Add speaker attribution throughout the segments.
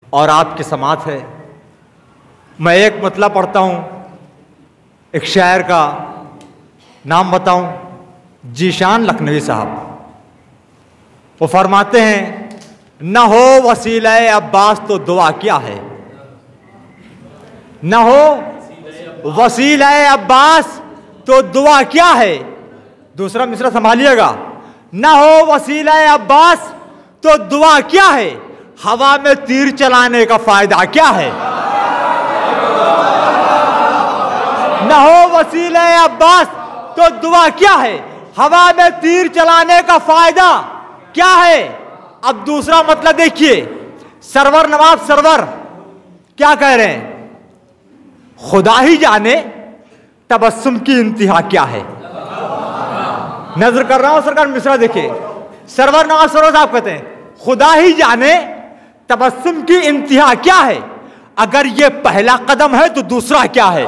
Speaker 1: और आपकी समात है। मैं एक मतलब पढ़ता हूं, एक शायर का नाम बताऊं, जीशान लखनवी साहब। वो फरमाते हैं, न हो वसीला अब्बास तो दुआ क्या है, न हो वसीला अब्बास तो दुआ क्या है। दूसरा मिसरा संभालिएगा, न हो वसीला अब्बास तो दुआ क्या है, हवा में तीर चलाने का फायदा क्या है। न हो वसीला अब्बास तो दुआ क्या है, हवा में तीर चलाने का फायदा क्या है। अब दूसरा मतलब देखिए, सरवर नवाब सरवर क्या कह रहे हैं, खुदा ही जाने तबस्सुम की इंतहा क्या है। नजर कर रहा हूं सरकार, मिसरा देखिए, सरवर नवाब सरवर साहब कहते हैं, खुदा ही जाने तबस्सुम की इंतहा क्या है, अगर ये पहला कदम है तो दूसरा क्या है।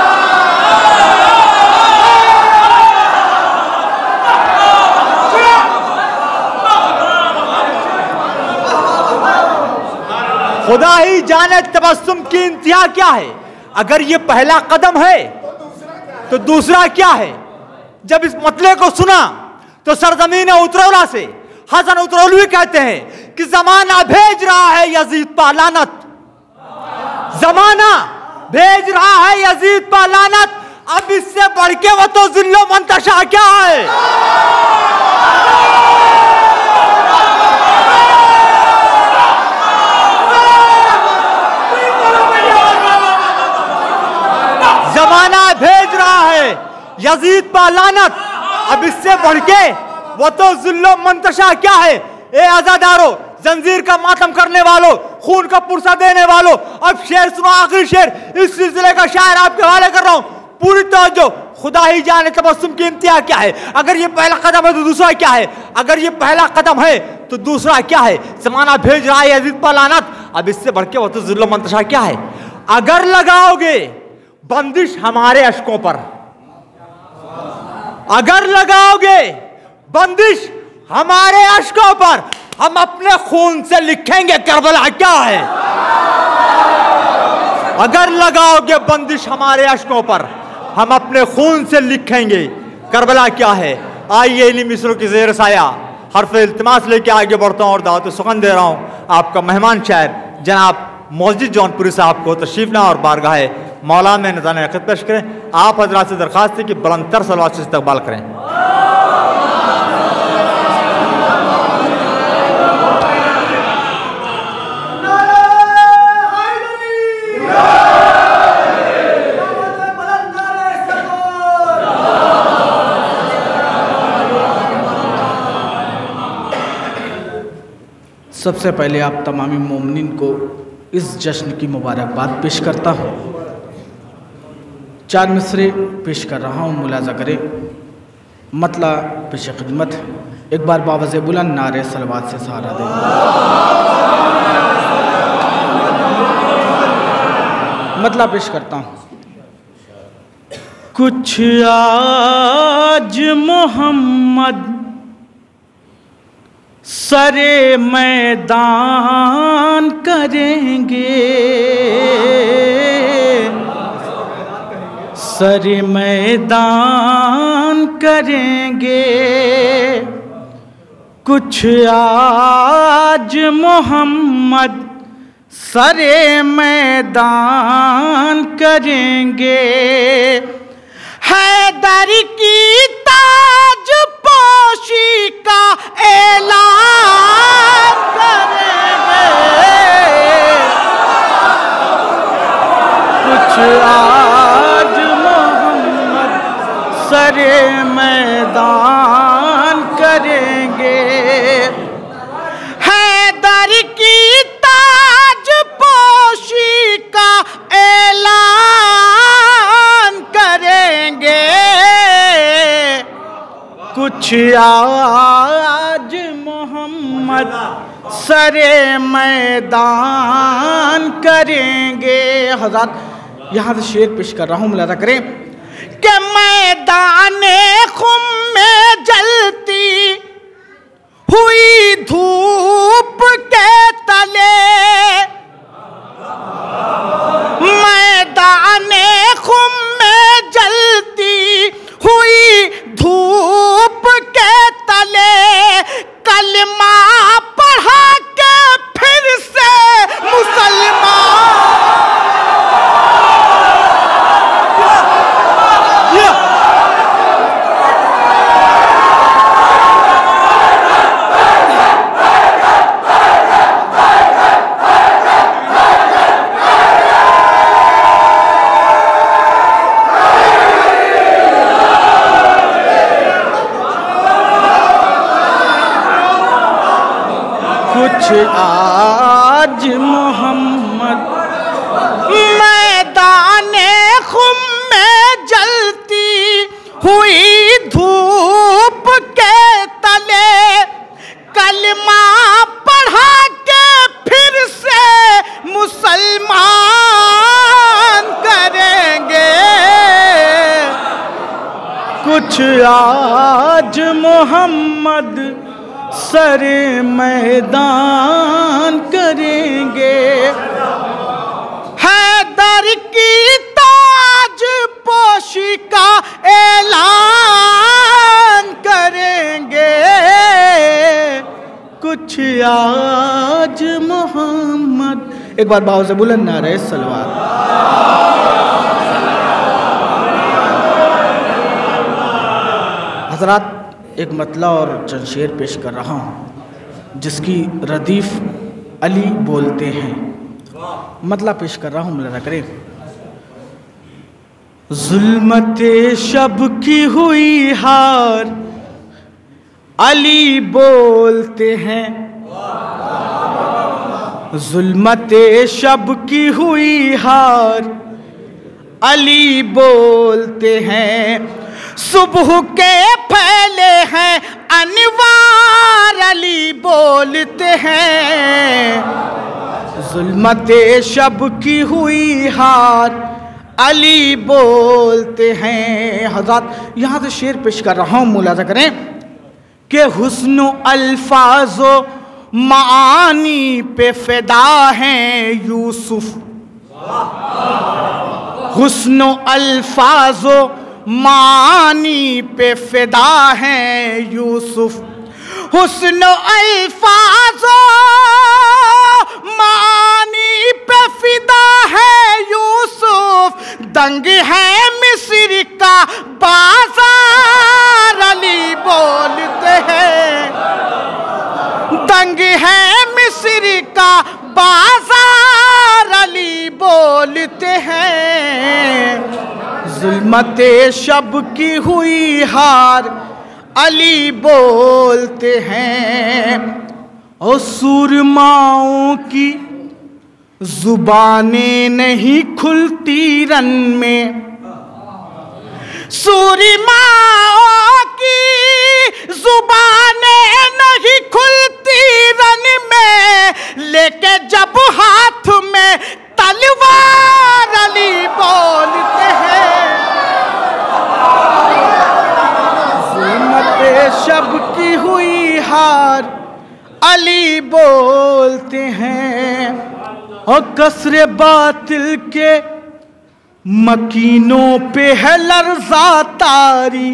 Speaker 1: खुदा ही जाने तबस्सुम की इंतहा क्या है, अगर ये पहला कदम है तो दूसरा क्या है। जब इस मतले को सुना तो सरजमीन उतरौला से हसन उतरौलवी कहते हैं कि जमाना भेज रहा है यजीद पर लानत, जमाना भेज रहा है यजीद पर लानत, अब इससे बढ़ के वो तो जिल्लो मंतशा क्या है। जमाना भेज रहा है यजीद पर लानत, अब इससे बढ़ के वो तो जुल्लो मंतशा क्या है। ए आजादारों, जंजीर का मातम करने वालों, खून का पुरसा देने वालों, अब शेर सुनो, आखिरी शेर इस सिलसिले का शायर आपके हवाले कर रहा हूं, पूरी तवज्जो। खुदा ही जाने तबस्सुम की इंतहा क्या है, अगर ये पहला कदम है तो दूसरा क्या है, अगर ये पहला कदम है तो दूसरा क्या है। जमाना भेज रहा है यजीद पर लानत, अब इससे बढ़ के वो तो जुल्लो मंतशा क्या है। अगर लगाओगे बंदिश हमारे अशकों पर, अगर लगाओगे बंदिश हमारे अशकों पर, हम अपने खून से लिखेंगे करबला क्या है। अगर लगाओगे बंदिश हमारे अशकों पर, हम अपने खून से लिखेंगे करबला क्या है। आइए इन्हीं मिसरों की ज़ेर साया हर्फ इल्तिमास लेके आगे बढ़ता हूं और दावत सुखन दे रहा हूं आपका मेहमान शायर जनाब मौजिद जौनपुरी साहब को तशरीफ ना और बारगाह मौला में नज़ान अक़ीदत पेश करें। आप हज़रात से दरख्वास्त है कि बुलंदतर सलवात से इस्तक़बाल करें।
Speaker 2: सबसे पहले आप तमामी मोमिनीन को इस जश्न की मुबारकबाद पेश करता हूँ। 4 मिसरे पेश कर रहा हूँ, मुलाजा करें। मतला पेश खिदमत, एक बार बावज़े बुलंद नारे सलवात से सहारा दें। मतला पेश करता हूँ। कुछ आज मोहम्मद सरे मैदान करेंगे, सरे मैदान करेंगे। कुछ आज मोहम्मद सरे मैदान करेंगे, हैदर की ताज पोशी का ऐलान करेंगे। कुछ आज मोहम्मद सरे मैदान करेंगे, हैदर की ताज पोशी का ऐलान करेंगे। कुछ आज मोहम्मद सरे मैदान करेंगे। हज़रत यहाँ से शेर पेश कर रहा हूँ, मुलाजा करें कि मैदाने खुम में जलती हुई धूप के तले आज मोहम्मद मैदाने खुम में जलती हुई धूप के तले कलमा पढ़ा के फिर से मुसलमान करेंगे। कुछ आज मोहम्मद सरे मैदान करेंगे। हैदर की ताज पोशी का ऐलान करेंगे। कुछ आज मोहम्मद, एक बार भाव से बुलंद नारे सलवात। हजरात, एक मतला और चंद शेर पेश कर रहा हूँ जिसकी रदीफ अली बोलते हैं। मतला पेश कर रहा हूँ, मुलाजा करें। जुल्मते शब की हुई हार अली बोलते हैं। जुल्मते शब की हुई हार अली बोलते हैं। सुबह के फैले हैं अनवार अली बोलते हैं। जुल्मते शब की हुई हार अली बोलते हैं। हज़रात, यहाँ से शेर पेश कर रहा हूँ, मुलाजा करें कि हुस्न अल्फाजो मानी पे फिदा हैं यूसुफ। हुस्न अल्फाजो मानी पे फिदा हैं यूसुफ। हुस्न अल्फाजो मानी पे फिदा है यूसुफ। दंग है मिस्र का बाजार अली बोलते हैं। दंग है मिस्र का बाजार अली बोलते हैं। जुल्मते शब की हुई हार अली बोलते हैं। और सुरमाओं की जुबानें नहीं खुलती रन में। सुरमाओं की जुबानें नहीं खुलती रन में, लेके जब हाथ में तलवार अली बोलते हैं। जुल्मते शब की हुई हार अली बोलते हैं। और कसरे बातिल के मकीनों पे है लर्जा तारी।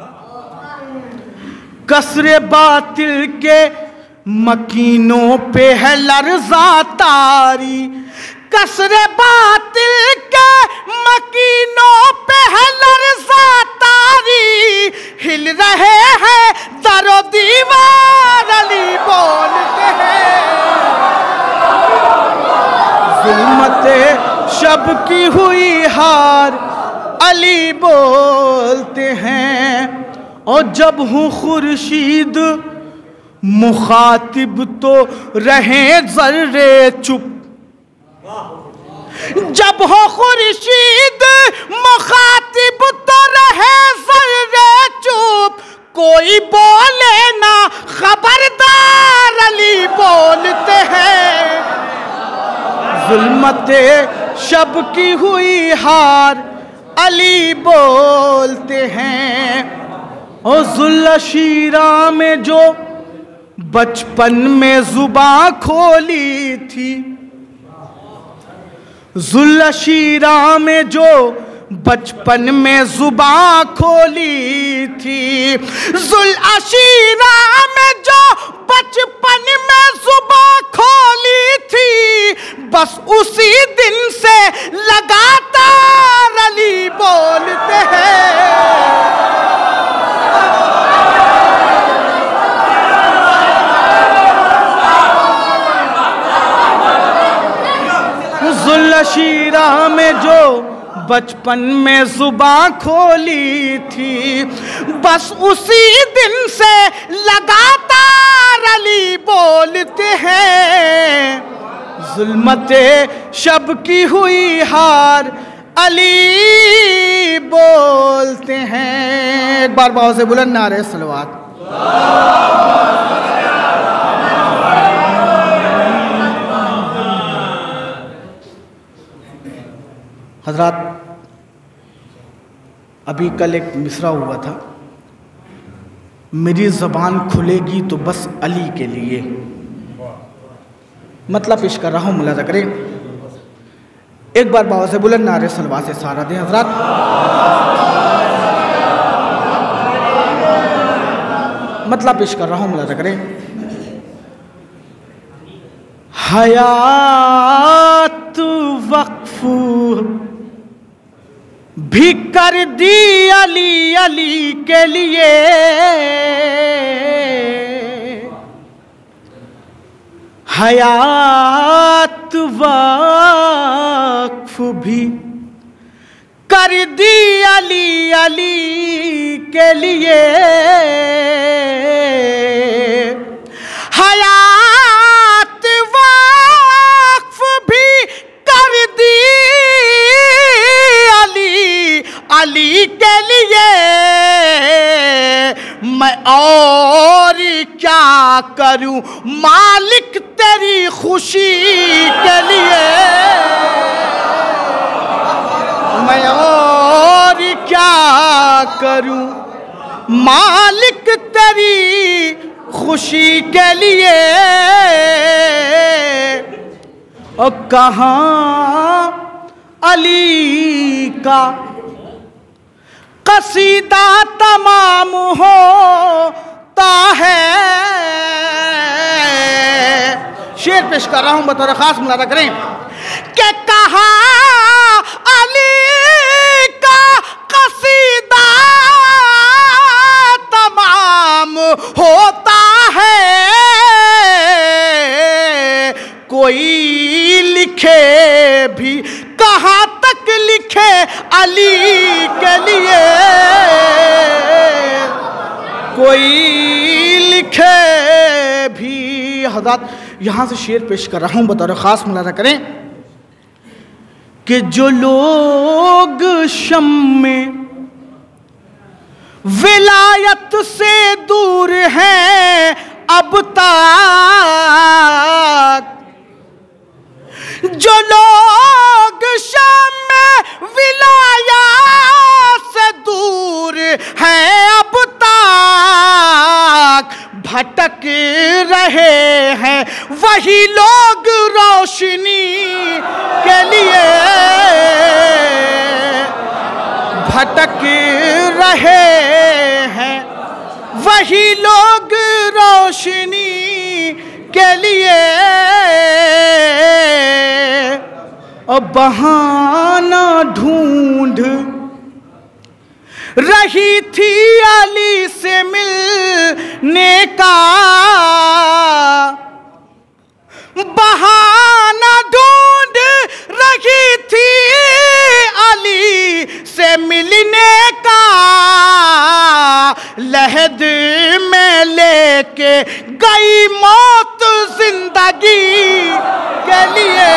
Speaker 2: कसरे बातिल के मकीनों पे है लर्जा तारी। कसरे बातिल के मकीनों पे है लर्जा तारी। हिल रहे हैं दरो दीवार अली बोलते हैं। जुल्मते शब की हुई हार अली बोलते हैं। और जब हूँ खुर्शीद मुखातिब तो रहे जर्रे चुप। जब हो खुर्शीद मुखातिब तो रहे जर्रे चुप। कोई बोले ना खबरदार अली बोलते हैं। जुल्मते शब की हुई हार अली बोलते हैं। और जुल्लशीरा में जो बचपन में जुबां खोली थी। जुल्लशीरा में जो बचपन में जुबां खोली थी। जुल्लशीरा में जो बचपन में जुबां खोली थी। बस उसी दिन से लगातार अली बोलते हैं। जुल्लशीरा में जो बचपन में जुबां खोली थी, बस उसी दिन से लगातार अली बोलते हैं। जुल्मते शब की हुई हार, अली बोलते हैं। एक बार बाहों से बुलंद नारे सलवात। हजरात, अभी कल एक मिसरा हुआ था, मेरी ज़बान खुलेगी तो बस अली के लिए। मतलब पेश कर रहा हूँ, मुलाज़ा करें। एक बार बाबा से बुलंद नारे सलवा से सारा दें हजरात। मतलब पेश कर रहा हूँ, मुलाज़ा करें। हयात वक्फ भी कर दी अली अली के लिए, हयात वक्फ भी कर दी अली अली के लिए, हयात वक्फ भी कर दी अली के लिए। मैं और क्या करूं मालिक तेरी खुशी के लिए, मैं और क्या करूं मालिक तेरी खुशी के लिए। और कहाँ अली का कसीदा तमाम होता है। शेर पेश कर रहा हूं, बतौर खास मुलाज़ा करें कि कहाँ अली का कसीदा तमाम होता है। कोई लिखे भी कहाँ तक लिखे अली के लिए, कोई लिखे भी। हज़रात, यहाँ से शेर पेश कर रहा हूँ, बतौर ख़ास मुलाज़ा करें कि जो लोग शम में विलायत से दूर हैं अब तक, जो लोग शम में विलायत से दूर हैं अब तक, भटक रहे हैं वही लोग रोशनी के लिए, भटक रहे हैं वही लोग रोशनी के लिए। और बहाना ढूंढ रही थी अली से मिलने का, बहाना ढूंढ रही थी अली से मिलने का। लहद में लेके गई मौत जिंदगी के लिए,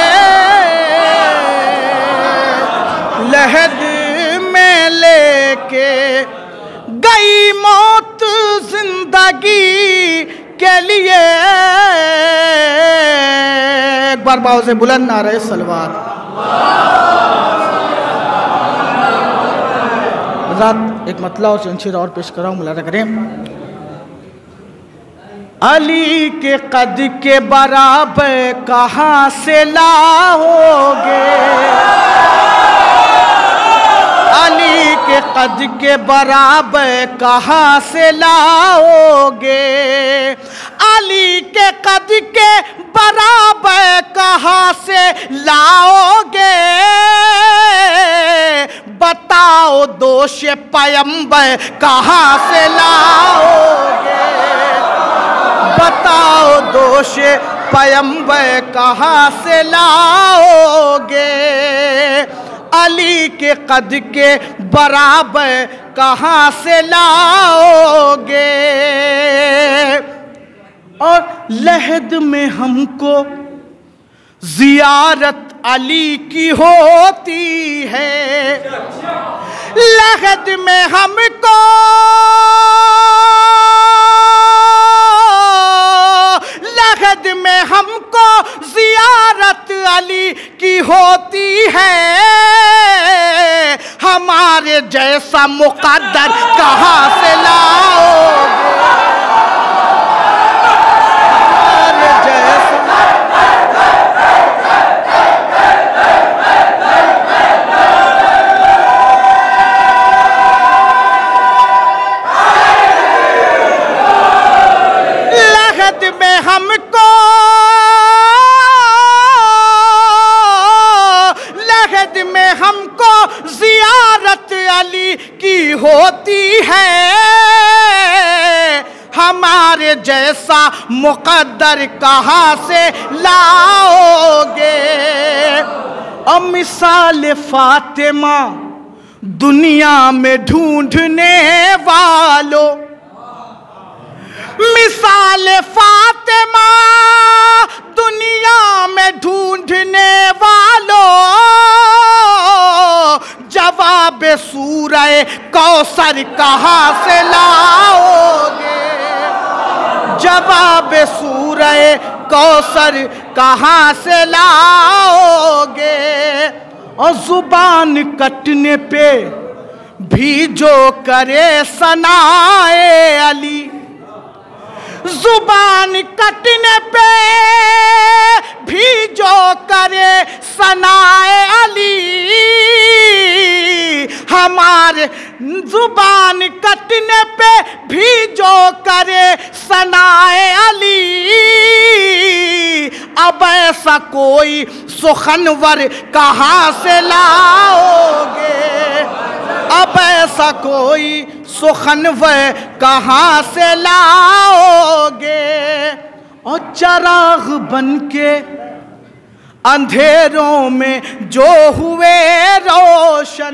Speaker 2: लहद में लेके गई मौत जिंदगी के लिए। एक बार बाहों से बुलंद नारे सलवात। एक मतला और शमशीर और पेश कर रहा हूं, मुलाज़ा करें। अली के कद के बराबर कहाँ से लाओगे, अली के कद के बराबर कहाँ से लाओगे, अली के कद के बराबर कहाँ से लाओगे। बताओ दोष पैगंबर कहाँ से लाओगे, बताओ दोष पैगंबर कहाँ से लाओगे। अली के कद के बराबर कहाँ से लाओगे। और लहद में हमको जियारत अली की होती है, लहद में हमको जियारत अली की होती है। हमारे जैसा मुक़द्दर कहाँ से लाओगे। हमारे जैसा लहद में हमको जियारत अली की होती है। हमारे जैसा मुक़द्दर कहाँ से लाओगे। और मिसाल फातिमा दुनिया में ढूंढने वालों, मिसाल फातिमा दुनिया में ढूंढने वालों, जवाब सूरह कौसर कहाँ से लाओगे। जवाब सूरह कौसर कहाँ से लाओगे। और जुबान कटने पे भी जो करे सनाए अली, जुबान कटने पे भी जो करे सनाए अली। हमारे जुबान कटने पे भी जो करे सनाए अली। अब ऐसा कोई सुखनवर कहाँ से लाओगे। अब ऐसा कोई सुखनवर कहाँ से लाओगे। और चिराग बनके अंधेरों में जो हुए रोशन,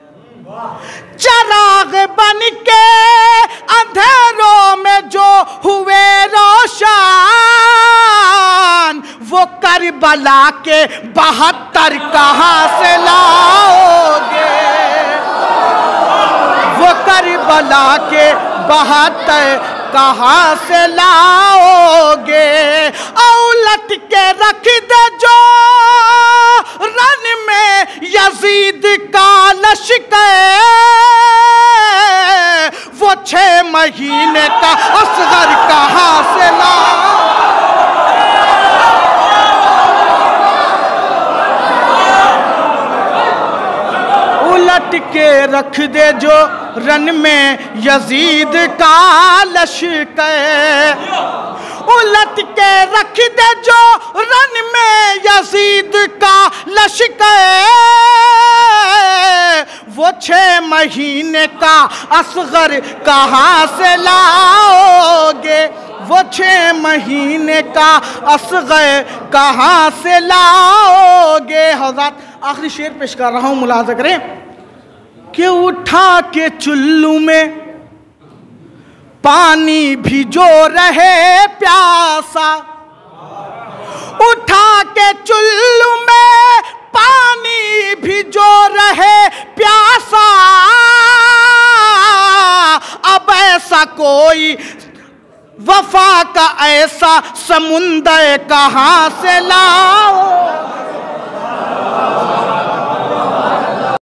Speaker 2: चिराग बनके अंधेरों में जो हुए रोशन, वो करबला के 72 कहाँ से लाओगे। वो करबला के 72 कहाँ से लाओगे। औलट के रख दे जो रन में यजीद का लश्कर, वो 6 महीने का असगर कहाँ से लाओगे। उलट के रख दे जो रन में यजीद का लश्कर, उलट के रख दे जो रन में यजीद का लश्कर, वो 6 महीने का असगर कहाँ से लाओगे। वो 6 महीने का असगर कहाँ से लाओगे। हज़रत आखिरी शेर पेश कर रहा हूँ, मुलाज़ा करें कि उठा के चुल्लू में पानी भी जो रहे प्यासा, उठा के चुल्लू में पानी भी जो रहे प्यासा। अब ऐसा कोई वफा का ऐसा समुंदर कहाँ से लाओ।